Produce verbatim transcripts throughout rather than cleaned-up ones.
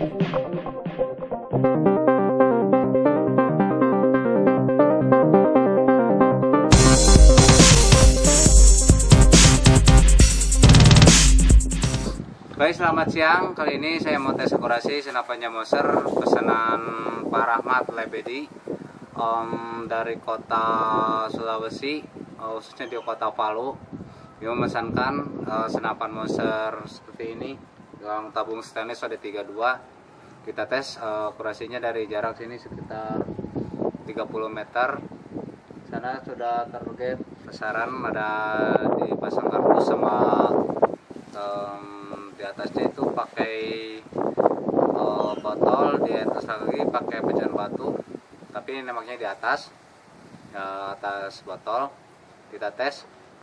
Baik, selamat siang. Kali ini saya mau tes akurasi senapannya Moser pesanan Pak Rahmat Lebedi um, dari kota Sulawesi, uh, khususnya di kota Palu. Dia memesankan uh, senapan Moser seperti ini yang tabung stainless ada tiga puluh dua. Kita tes uh, akurasinya dari jarak sini sekitar tiga puluh meter. Sana sudah target sasaran, ada dipasang kardus sama um, di atasnya itu pakai uh, botol, di atas lagi pakai pecahan batu, tapi nembaknya di atas uh, atas botol. Kita tes.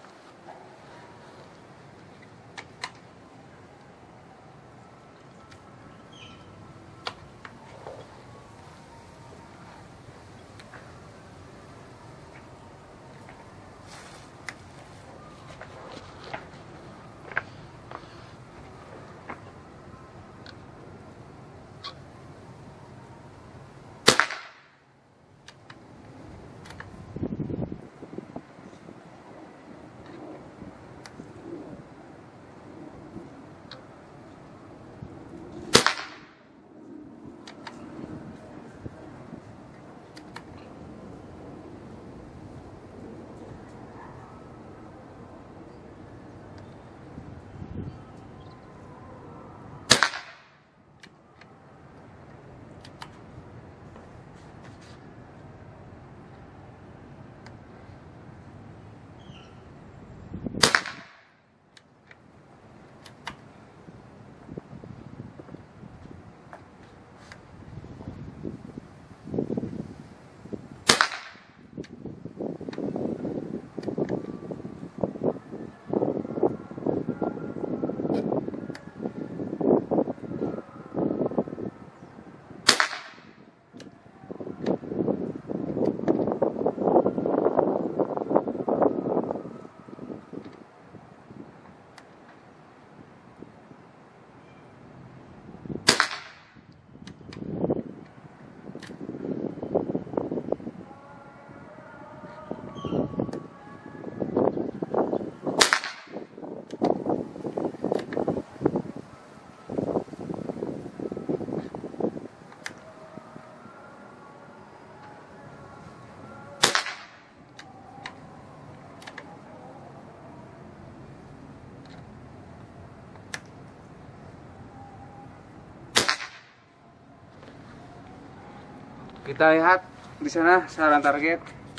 Kita lihat di sana sasaran target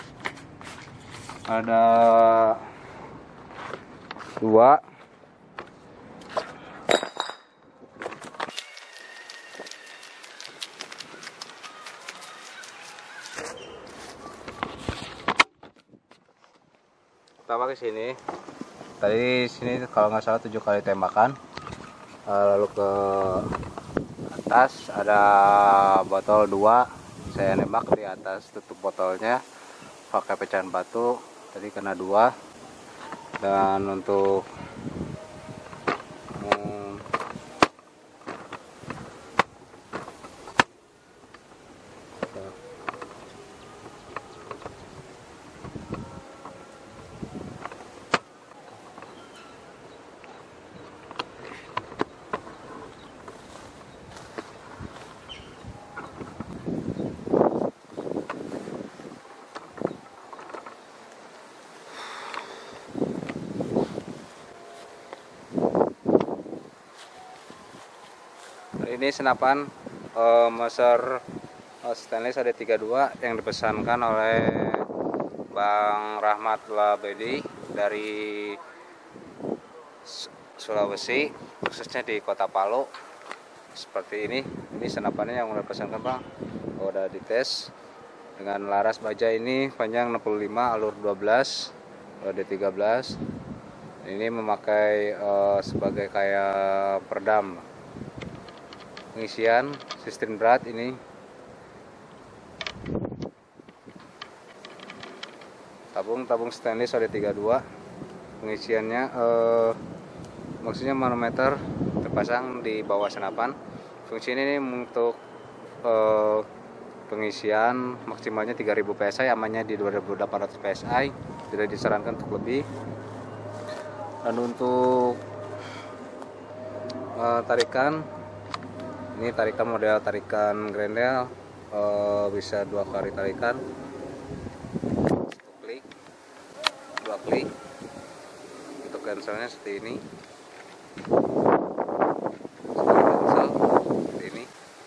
ada dua. Pertama ke sini. Tadi sini kalau nggak salah tujuh kali tembakan. Lalu ke atas ada botol dua. Saya nembak di atas tutup botolnya pakai pecahan batu, tadi kena dua. Dan untuk hmm, ini senapan uh, Moser uh, stainless ada tiga puluh dua yang dipesankan oleh Bang Rahmat Lebedi dari Sulawesi, khususnya di kota Palu. Seperti ini, ini senapannya yang udah dipesankan Bang. Oh, udah dites dengan laras baja ini panjang enam puluh lima, alur dua belas, D tiga belas. Ini memakai uh, sebagai kayak peredam. Pengisian sistem berat ini tabung tabung stainless ada tiga puluh dua. Pengisiannya eh, maksudnya manometer terpasang di bawah senapan. Fungsi ini untuk uh, pengisian maksimalnya tiga ribu P S I, amannya di dua ribu delapan ratus P S I, tidak disarankan untuk lebih. Dan untuk uh, tarikan, ini tarikan model tarikan Grendel, uh, bisa dua kali tarikan, satu klik, dua klik. Untuk cancelnya seperti ini, cancel seperti ini.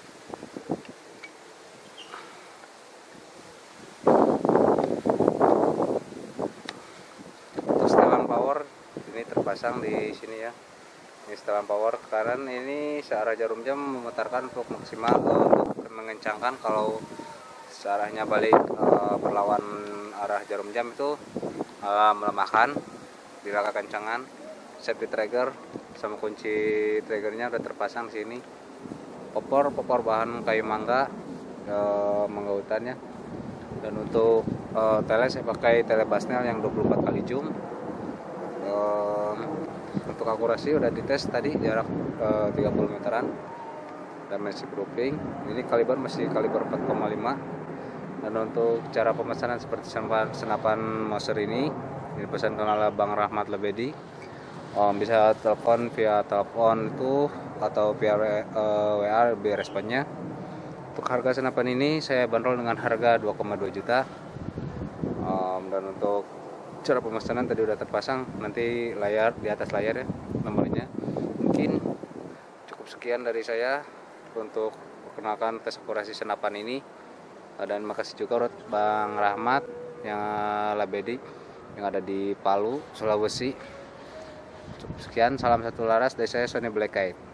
Untuk setelan power ini terpasang di sini ya. Ini setelan power ke kanan, ini searah jarum jam memutarkan untuk maksimal uh, untuk mengencangkan. Kalau searahnya balik uh, berlawan arah jarum jam itu uh, melemahkan. Bila kekencangan, safety trigger sama kunci triggernya udah terpasang di sini. Popor popor bahan kayu mangga, uh, mangga hutannya. Dan untuk uh, tele saya pakai tele Basnel yang dua puluh empat kali zoom. Um, untuk akurasi udah dites tadi, jarak uh, tiga puluh meteran dan masih proofing. Ini kaliber masih kaliber empat koma lima. Dan untuk cara pemesanan seperti senapan, senapan Moser ini dipesankan oleh Bang Rahmat Lebedi. Um, bisa telepon via telepon itu atau via uh, W A lebih responnya. Untuk harga senapan ini saya bandrol dengan harga dua koma dua juta. Um, dan untuk cara pemesanan tadi udah terpasang, nanti layar di atas layar ya nomornya. Mungkin cukup sekian dari saya untuk perkenalkan tes akurasi senapan ini. Dan makasih juga buat Bang Rahmat yang Labedi yang ada di Palu, Sulawesi. Cukup sekian, salam satu laras dari saya Sony Black Kite.